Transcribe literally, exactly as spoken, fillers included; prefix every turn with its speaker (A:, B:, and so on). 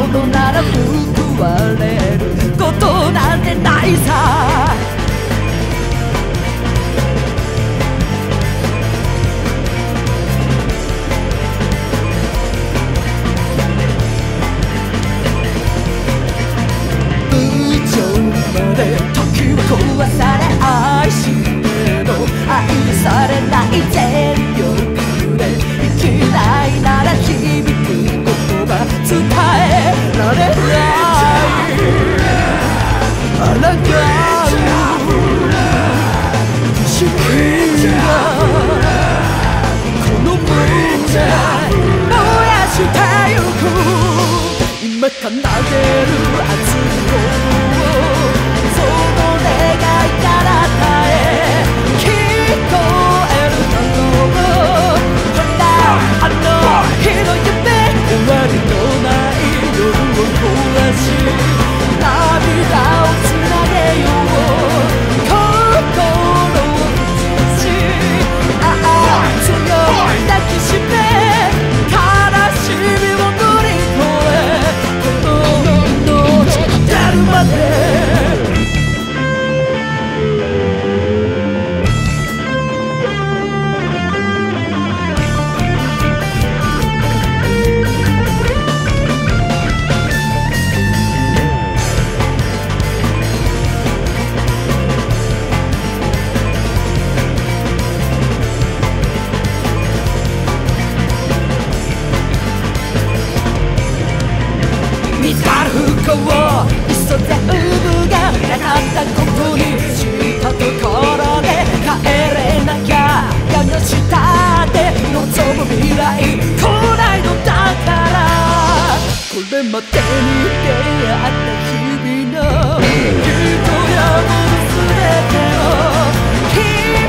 A: のなら報われることなんてないさ。時は壊され愛しても愛されない全力で生きないなら響く言葉伝えられないあらがう不思議なこの胸燃やしてゆく今奏でる熱い声見つかる不幸磯全部がなかったことにしたところで帰れなきゃ矢の下で望む未来来ないのだからこれまでに出会った日々の人やもの全てを